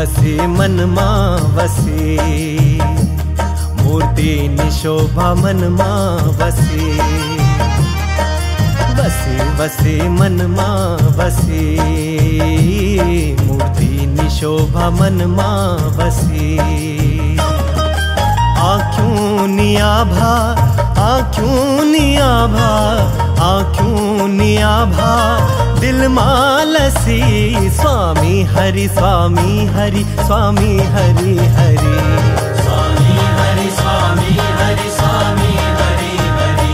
वसी मन मां वसी, मूर्ति निशोभा मन मां वसी, वसी वसी मन मां वसी, मूर्ति निशोभा मन मां वसी। आँखों नियाभा, आँखों नियाभा, आँखों नियाभा, दिल मालसी, स्वामी हरि स्वामी हरि स्वामी हरि हरि, स्वामी हरि स्वामी हरि स्वामी हरि हरि।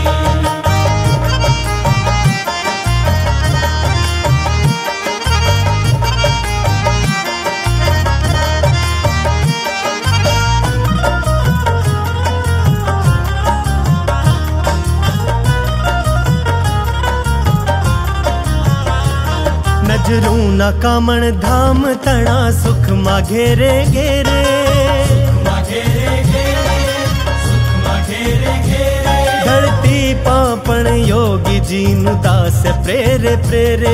नजरूं न कामण धाम तणा सुख मा घेरे घेरे, धरती पापण योगी जीनु दास प्रेरे प्रेरे,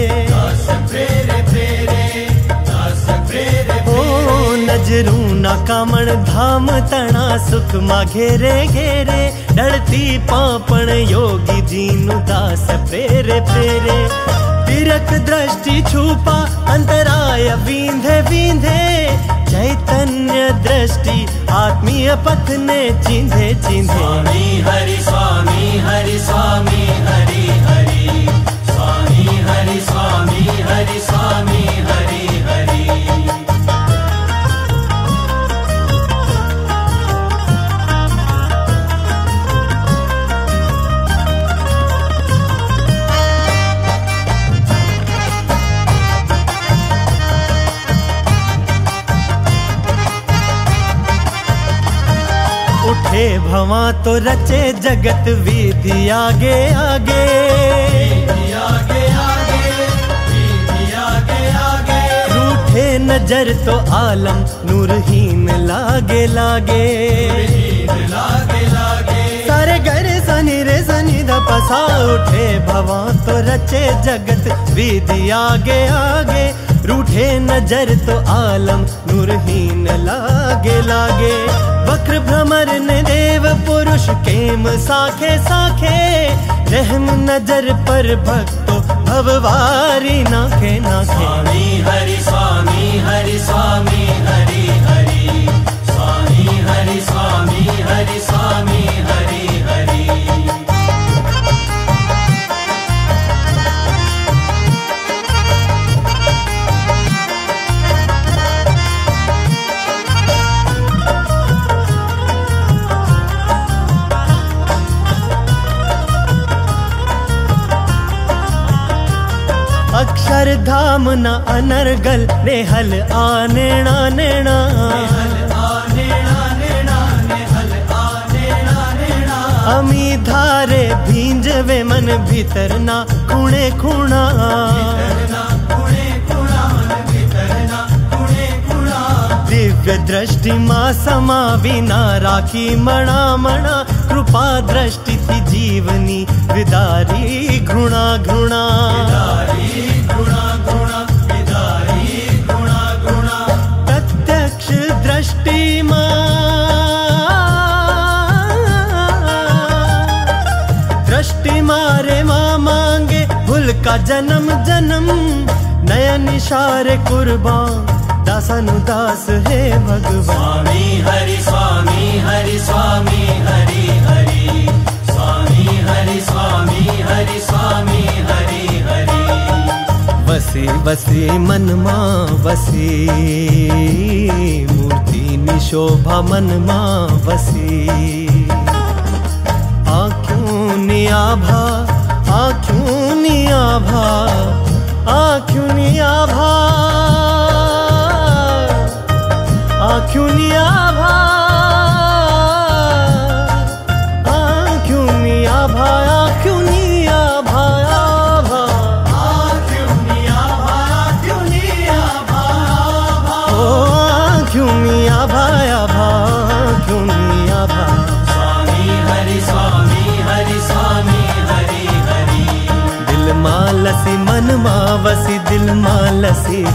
ओ नजरूं न कामण धाम तणा सुख मा घेरे घेरे, धरती पापण योगी जीनु दास प्रेरे प्रेरे। तिरक दृष्टि छुपा अंतराय विंधे विंधे, चैतन्य दृष्टि आत्मीय पथ ने चिंधे चिंधे। स्वामी हरि स्वामी हरि स्वामी हरि हरि, स्वामी हरि स्वामी हरि स्वामी हरि हरि। उठे भवां तो रचे जगत विधि आगे आगे, आगे आगे आगे आगे। रूठे नजर तो आलम नूरहीन लागे लागे, लागे लागे। सारे घर सनी रे सनी द पसा। उठे भवां तो रचे जगत विधि आगे आगे, रूठे नजर तो आलम नूरहीन लागे लागे। वक्र भ्रमर ने देव पुरुष केम साखे साखे, रहम नजर पर भक्तो भववारी नाखे नाखे। स्वामी हरि स्वामी हरि स्वामी हरि हरि, स्वामी हरि स्वामी हरि स्वामी हरि हरि। अक्षरधाम न अनर्गल नेहल आनेणा नेणा, अमी धारे भींजवे मन भीतर ना खूणे खूणा। दिव्य दृष्टि मा समावी ना राखी मणा मणा, कृपा दृष्टि थी जीवनी विदारी घृणा घृणा। प्रत्यक्ष दृष्टि मा दृष्टि मारे माँ मांगे भूल का जन्म जन्म, नयन इशारे कुर्बान दासनु दास है भगवान। स्वामी हरि स्वामी हरि स्वामी हरि हरि, स्वामी हरि स्वामी हरि स्वामी हरि हरि। वसी वसी मन मां वसी, मूर्ति निशोभा मन मां वसी। आँखों नियाभा, आँखों नियाभा, आँखों नियाभा, आँखों नियाभा, आँखों नियाभा, आँखों नियाभा, आँखों नियाभा, आँखों नियाभा, ओ आँखों नियाभा, आँखों नियाभा। स्वामी हरि स्वामी हरि स्वामी हरि हरि। दिल मालसी मन मावसी, दिल मालसी